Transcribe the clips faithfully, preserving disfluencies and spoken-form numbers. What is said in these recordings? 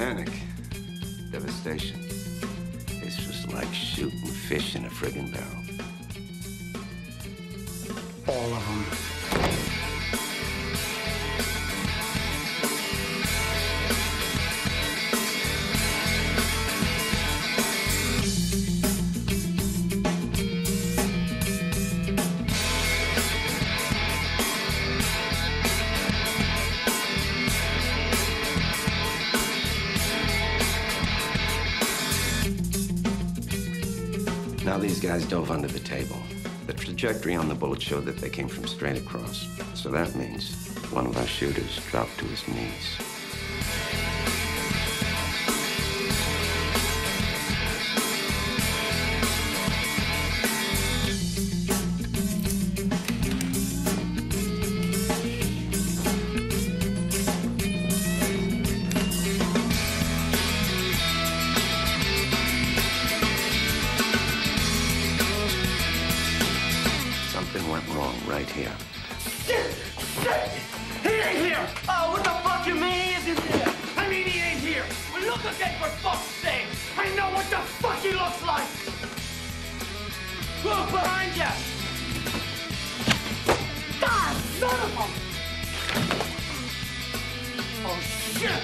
Panic. Devastation. This was like shooting fish in a friggin' barrel. All of them. Now these guys dove under the table. The trajectory on the bullet showed that they came from straight across. So that means one of our shooters dropped to his knees. Something went wrong right here. Shit! Shit! He ain't here! Oh, what the fuck you mean he isn't here? I mean he ain't here! Well, look again for fuck's sake! I know what the fuck he looks like! Look behind you! God, son of a... Oh, shit!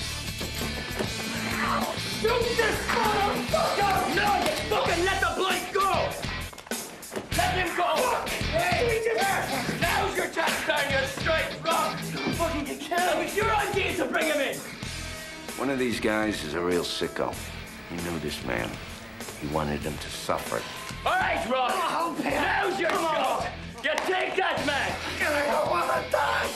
Shoot this motherfucker! No, you fucking let the blade go! Let him go! Hey! Yes. Now's your chance to turn your straight rock! Fucking get killed! It was your idea to bring him in! One of these guys is a real sicko. He knew this man. He wanted him to suffer. All right, Rock! Oh, man. Now's your Come on. shot! You take that, man! I don't want to die!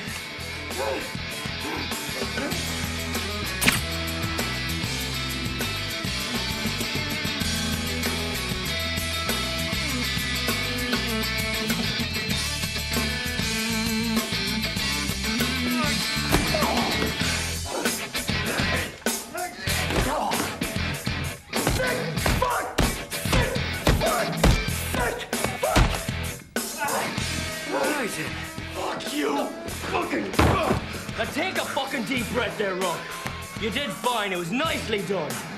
Fuck you! Fucking... Now take a fucking deep breath there, Rock. You did fine. It was nicely done.